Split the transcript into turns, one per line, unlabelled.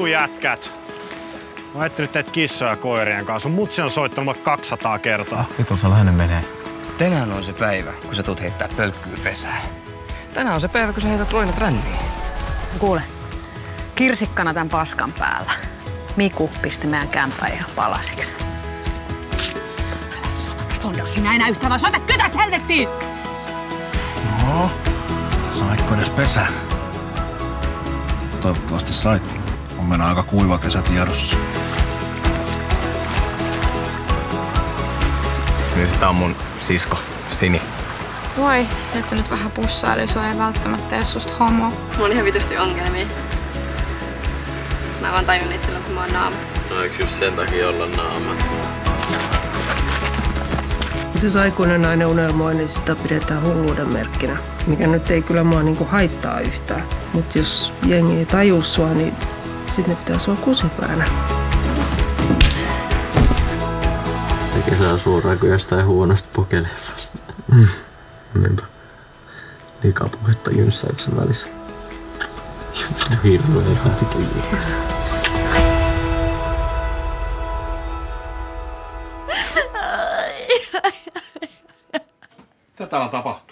jätkät. Mä oon etsinyt teitä kissoja koirien kanssa. Sun mutsi on soittanut mulle 200 kertaa.
Vitosalainen menee.
Tänään on se päivä, kun sä tulet heittää pölkkyä pesää. Tänään on se päivä, kun sä heität roinat ränniin.
Kuule, kirsikkana tän paskan päällä. Miku pisti meidän kämpän ihan palasiksi. Älä saatana Stondal, sinä enää yhtään vaan soita kytät helvettiin!
No, saitko edes pesää? Toivottavasti sait. On mennä aika kuiva kesä tiedossa.
Niin siis tää on mun sisko, Sini.
Voi, et sä nyt vähän pussaili, sua ei välttämättä edes susta homo.
Mulla on ihan vitusti ongelmia. Mä vaan tajun niitä silloin, kun mä oon naama.
No eikö just sen takia olla naama?
Mutta jos aikuinen nainen unelmoi, niin sitä pidetään hulluuden merkkinä. Mikä nyt ei kyllä mua niinku haittaa yhtään. Mutta jos jengi ei tajua sua, niin sitten ne pitää sua kusipäänä.
Eikä saa suoraan kuin jostain huonosta pokeleffasta.
Niinpä. Liikaa puhetta jynssäyksen välissä.
Vittu hirveä.
Vittu jees.
Mitä täällä tapahtuu?